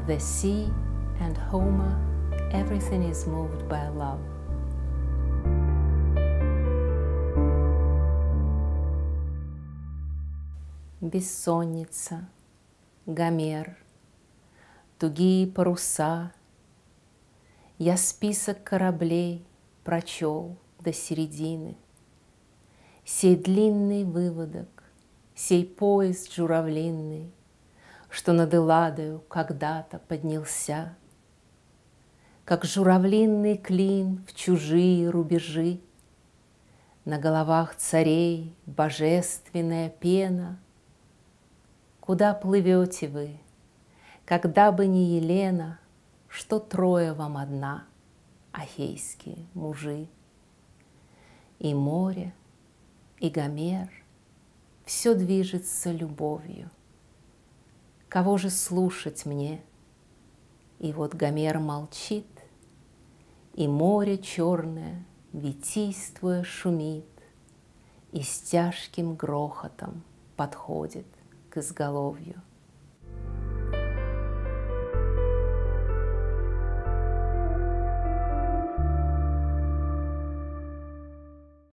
The sea and Homer, everything is moved by love. Бессонница, Гомер, тугие паруса. Я список кораблей прочел до середины. Сей длинный выводок, сей поезд журавлиный, что над Элладою когда-то поднялся, как журавлиный клин в чужие рубежи. На головах царей божественная пена. Куда плывете вы, когда бы не Елена, что Троя вам одна, ахейские мужи? И море, и Гомер, все движется любовью. Кого же слушать мне? И вот Гомер молчит, и море черное, витийствуя, шумит, и с тяжким грохотом подходит к изголовью.